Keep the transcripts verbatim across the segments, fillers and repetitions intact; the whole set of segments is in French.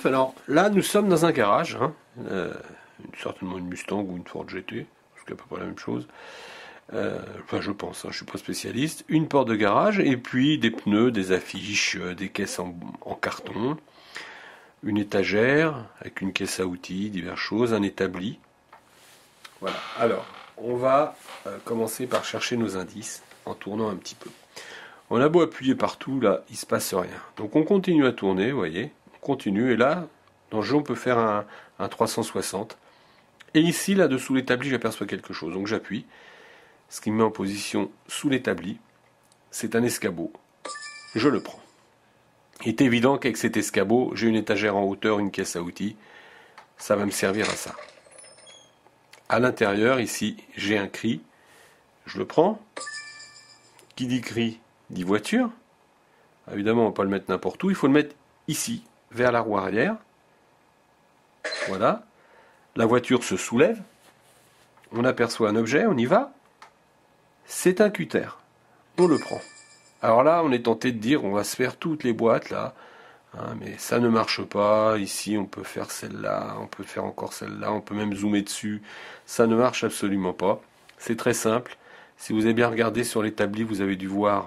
neuf. Alors là, nous sommes dans un garage, hein, euh, certainement une Mustang ou une Ford G T, c'est à peu près la même chose. Euh, enfin, je pense, hein, je suis pas spécialiste. Une porte de garage et puis des pneus, des affiches, euh, des caisses en, en carton, une étagère avec une caisse à outils, diverses choses, un établi. Voilà. Alors, on va euh, commencer par chercher nos indices en tournant un petit peu. On a beau appuyer partout, là, il se passe rien. Donc on continue à tourner, vous voyez, on continue, et là, dans le jeu, on peut faire un, un trois cent soixante. Et ici, là, dessous l'établi, j'aperçois quelque chose. Donc j'appuie, ce qui me met en position sous l'établi. C'est un escabeau. Je le prends. Il est évident qu'avec cet escabeau, j'ai une étagère en hauteur, une caisse à outils. Ça va me servir à ça. À l'intérieur, ici, j'ai un cri. Je le prends. Qui dit cri dit voiture. Évidemment, on ne va pas le mettre n'importe où. Il faut le mettre ici, vers la roue arrière. Voilà. La voiture se soulève. On aperçoit un objet, on y va. C'est un cutter. On le prend. Alors là, on est tenté de dire, on va se faire toutes les boîtes là. Hein, mais ça ne marche pas. Ici, on peut faire celle-là, on peut faire encore celle-là, on peut même zoomer dessus. Ça ne marche absolument pas. C'est très simple. Si vous avez bien regardé sur l'établi, vous avez dû voir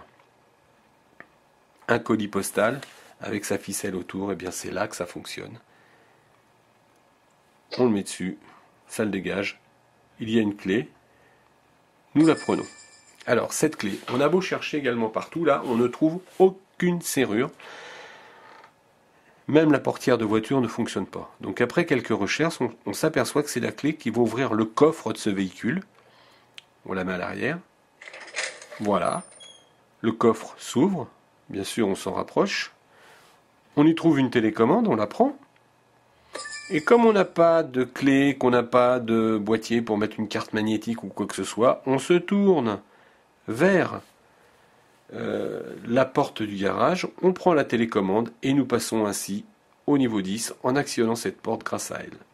un colis postal avec sa ficelle autour. Et bien, c'est là que ça fonctionne. On le met dessus, ça le dégage. Il y a une clé. Nous la prenons. Alors, cette clé, on a beau chercher également partout, là, on ne trouve aucune serrure. Même la portière de voiture ne fonctionne pas. Donc après quelques recherches, on, on s'aperçoit que c'est la clé qui va ouvrir le coffre de ce véhicule. On la met à l'arrière. Voilà. Le coffre s'ouvre. Bien sûr, on s'en rapproche. On y trouve une télécommande, on la prend. Et comme on n'a pas de clé, qu'on n'a pas de boîtier pour mettre une carte magnétique ou quoi que ce soit, on se tourne vers euh, la porte du garage, on prend la télécommande et nous passons ainsi au niveau dix en actionnant cette porte grâce à elle.